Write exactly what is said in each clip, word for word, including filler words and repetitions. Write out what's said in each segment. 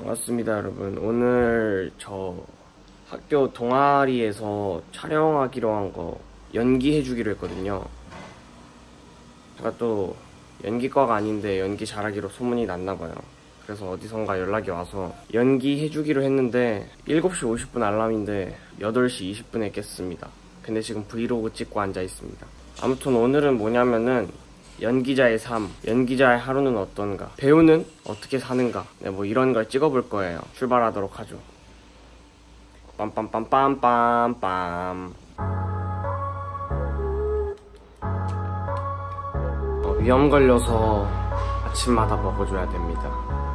반갑습니다 여러분. 오늘 저 학교 동아리에서 촬영하기로 한 거 연기해주기로 했거든요. 제가 또 연기과가 아닌데 연기 잘하기로 소문이 났나봐요. 그래서 어디선가 연락이 와서 연기해주기로 했는데 일곱 시 오십 분 알람인데 여덟 시 이십 분에 깼습니다. 근데 지금 브이로그 찍고 앉아있습니다. 아무튼 오늘은 뭐냐면은 연기자의 삶, 연기자의 하루는 어떤가, 배우는 어떻게 사는가, 네, 뭐 이런 걸 찍어볼 거예요. 출발하도록 하죠. 빰빰빰빰빰빰빰. 어, 위험 걸려서 아침마다 먹어줘야 됩니다.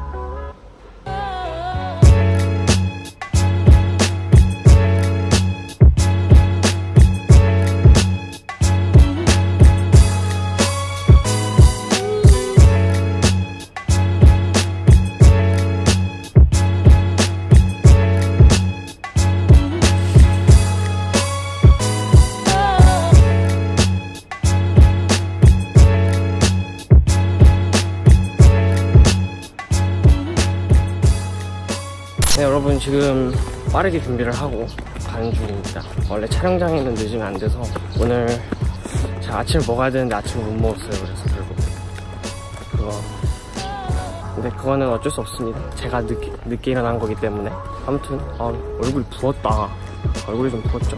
네, 여러분 지금 빠르게 준비를 하고 가는 중입니다. 원래 촬영장에는 늦으면 안 돼서 오늘 제가 아침을 먹어야 되는데 아침을 못 먹었어요. 그래서 결국 그거 근데 그거는 어쩔 수 없습니다. 제가 늦게, 늦게 일어난 거기 때문에. 아무튼 아, 얼굴이 부었다. 얼굴이 좀 부었죠.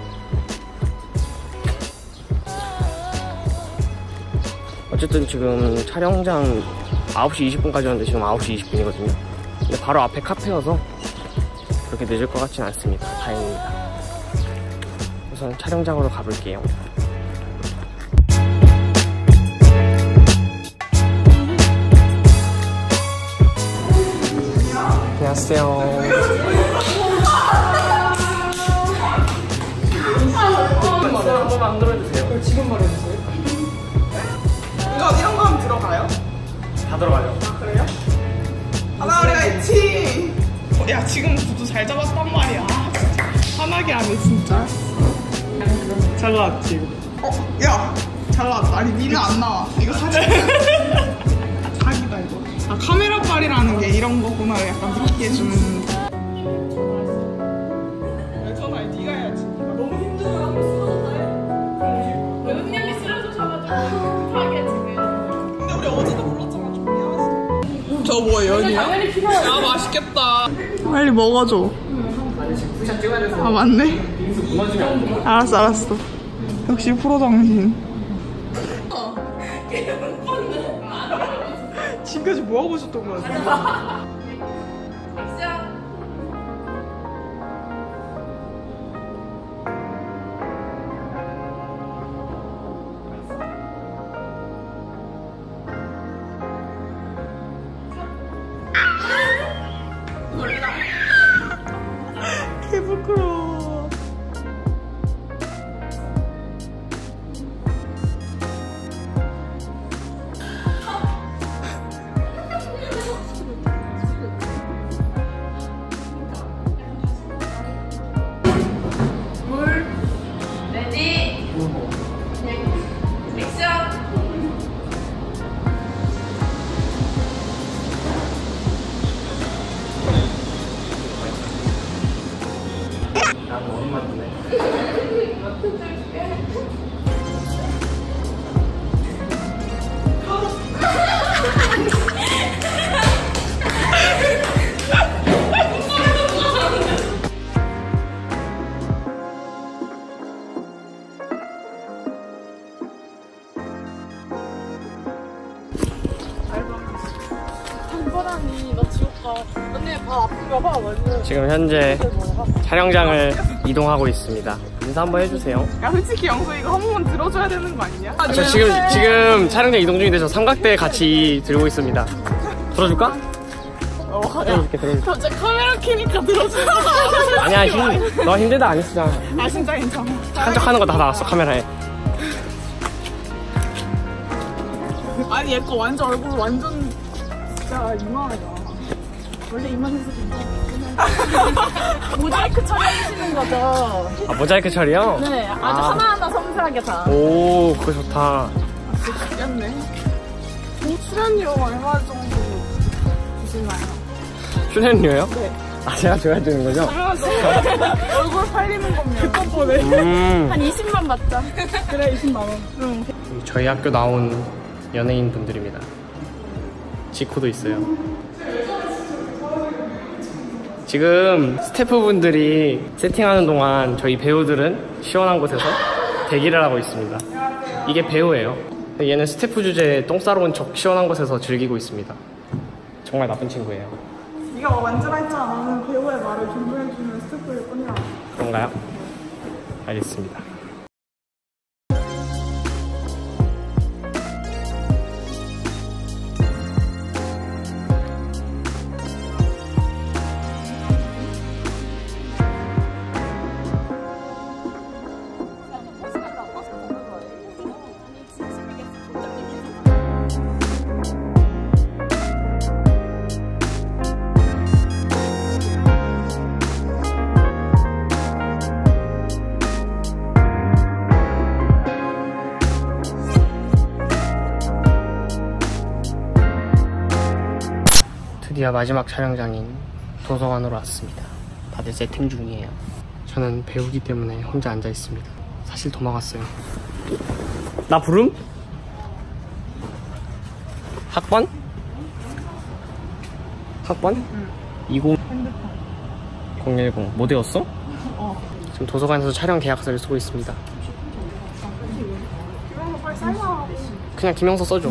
어쨌든 지금 촬영장 아홉 시 이십 분까지 왔는데 지금 아홉 시 이십 분이거든요 근데 바로 앞에 카페여서 그렇게 늦을 것 같진 않습니다. 다행입니다. 우선 촬영장으로 가볼게요. 안녕하세요. 한번 만들어주세요. 지금 말해주세요. 이거 이런 거 하면 들어가요? 다 들어가요. 아 그래요? 하나 우리가 있지. 야 지금 구두 잘 잡았단 말이야. 진짜 화나게 하네 진짜. 잘 나왔지? 어? 야 잘 나왔다. 아니 니는 안 나와. 이거 사진 사기다 이거. 아 카메라 빨이라는 게 이런 거구나. 약간 믿게 해주는. 왜 전화해? 니가 해야지. 너무 힘들어. 한번 쓰러졌다 해. 은님이 쓰러져가지고 급하게 지금. 근데 우리 어제도 불렀잖아. 저 뭐예요, 연이야? 당연히 필요하지. 야, 맛있겠다. 빨리 먹어줘. 아, 맞네. 알았어, 알았어. 역시 프로 정신. 지금까지 뭐 하고 있었던 거야? 개 부끄러워. 물 레디 액션. 장바람이 나 지옥가. 언니 발 아픈가 봐. 완전. 지금 현재 촬영장을 이동하고 있습니다. 인사 한번 해주세요. 야, 솔직히 영수 이거 한 번만 들어줘야 되는 거 아니냐? 아, 저 지금 지금 촬영장 이동 중인데 저 삼각대 같이 들고 있습니다. 들어줄까? 어, 들어줄게, 들어줄게. 갑자기 카메라 켜니까 들어주는 거 아니야, 힘, 너 힘들다 안 했잖아. 아, 진짜 괜찮아. 한척 하는 거 다 나왔어, 카메라에. 아니, 얘 거 완전 얼굴 완전 진짜 이만하다. 원래 이만해서 괜찮아. 모자이크 처리해주시는 거죠? 아, 모자이크 처리요? 네, 아주 아. 하나하나 섬세하게 다. 오, 그거 좋다. 죽겠네. 출연료 얼마 정도 주시나요? 출연료요? 네. 아, 제가 줘야 되는 거죠? 당연하죠. 얼굴 팔리는 거면 백번 보내. 음. 한 이십만 받자. 그래, 이십만 원. 응. 저희 학교 나온 연예인 분들입니다. 지코도 있어요. 지금 스태프분들이 세팅하는 동안 저희 배우들은 시원한 곳에서 대기를 하고 있습니다. 이게 배우예요. 얘는 스태프 주제에 똥 싸러 온 척 시원한 곳에서 즐기고 있습니다. 정말 나쁜 친구예요. 네가 뭐 만지라 했잖아. 나는 배우의 말을 존중해주는 스태프일 뿐이야. 그런가요? 알겠습니다. 드디어 마지막 촬영장인 도서관으로 왔습니다. 다들 세팅 중이에요. 저는 배우기 때문에 혼자 앉아 있습니다. 사실 도망갔어요. 나 부름? 학번? 학번? 응. 이십 공일공. 뭐 되었어? 어. 지금 도서관에서 촬영 계약서를 쓰고 있습니다. 김영서 빨리 사인하라고. 그냥 김영서 써줘.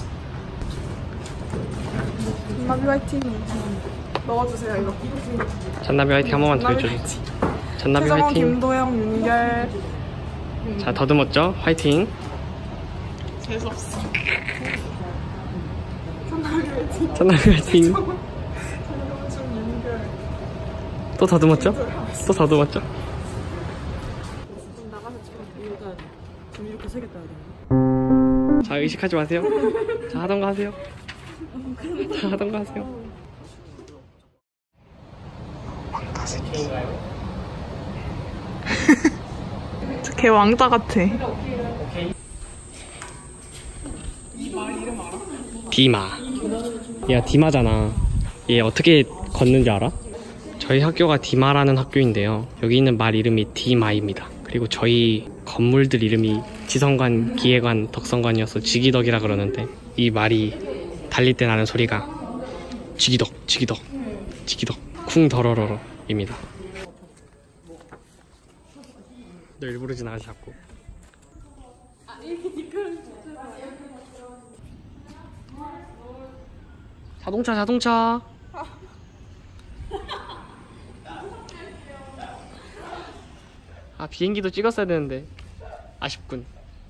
잔나비 화이팅. 넣어주세요, 이거. 잔나비 화이팅 한 번만 더 해줘. 잔나비 최정원, 화이팅. 김도영, 윤결. 자, 더듬었죠? 화이팅. 재수없어. 잔나비 화이팅. 잔나비 화이팅. 최정원, 윤결. 또 더듬었죠? 또 더듬었죠? 자, 의식하지 마세요. 자, 하던 거 하세요. 자, 하던 거 하세요. 걔 왕자 같아. 디마. 얘가 디마잖아. 얘 어떻게 걷는지 알아? 저희 학교가 디마라는 학교인데요. 여기 있는 말 이름이 디마입니다. 그리고 저희 건물들 이름이 지성관, 기계관, 덕성관이어서 지기덕이라 그러는데 이 말이 달릴 때 나는 소리가 지기덕, 지기덕, 지기덕, 쿵더러러러입니다. 너 일부러 지나가지 자꾸. 자동차, 자동차. 아, 비행기도 찍었어야 되는데 아쉽군.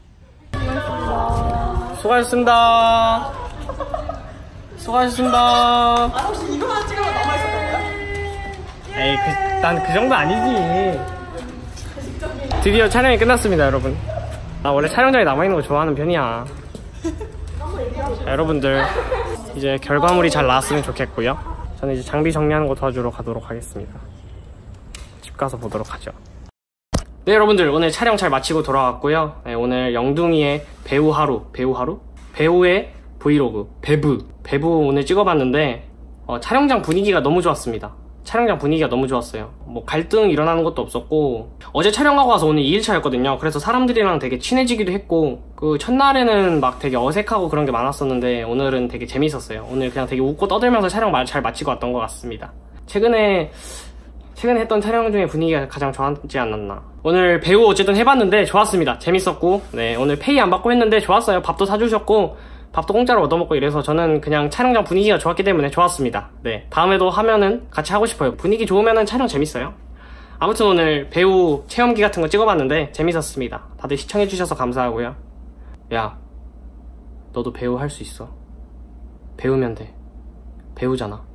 수고하셨습니다. 수고하셨습니다. 아, 혹시 이거만 찍으면 남아있었던가요? 에이, 그, 난 그 정도 아니지. 드디어 촬영이 끝났습니다, 여러분. 나 원래 촬영장에 남아있는 거 좋아하는 편이야. 자, 여러분들 이제 결과물이 잘 나왔으면 좋겠고요. 저는 이제 장비 정리하는 거 도와주러 가도록 하겠습니다. 집 가서 보도록 하죠. 네, 여러분들 오늘 촬영 잘 마치고 돌아왔고요. 네, 오늘 영둥이의 배우 하루, 배우 하루? 배우의 브이로그, 배브, 배브 오늘 찍어봤는데 어, 촬영장 분위기가 너무 좋았습니다. 촬영장 분위기가 너무 좋았어요. 뭐 갈등 일어나는 것도 없었고, 어제 촬영하고 와서 오늘 이 일차였거든요. 그래서 사람들이랑 되게 친해지기도 했고, 그 첫날에는 막 되게 어색하고 그런 게 많았었는데 오늘은 되게 재밌었어요. 오늘 그냥 되게 웃고 떠들면서 촬영 잘 마치고 왔던 것 같습니다. 최근에 최근에 했던 촬영 중에 분위기가 가장 좋았지 않았나. 오늘 배우 어쨌든 해봤는데 좋았습니다. 재밌었고, 네, 오늘 페이 안 받고 했는데 좋았어요. 밥도 사주셨고 밥도 공짜로 얻어먹고 이래서 저는 그냥 촬영장 분위기가 좋았기 때문에 좋았습니다. 네, 다음에도 하면은 같이 하고 싶어요. 분위기 좋으면은 촬영 재밌어요. 아무튼 오늘 배우 체험기 같은 거 찍어봤는데 재밌었습니다. 다들 시청해주셔서 감사하고요. 야, 너도 배우 할 수 있어. 배우면 돼. 배우잖아.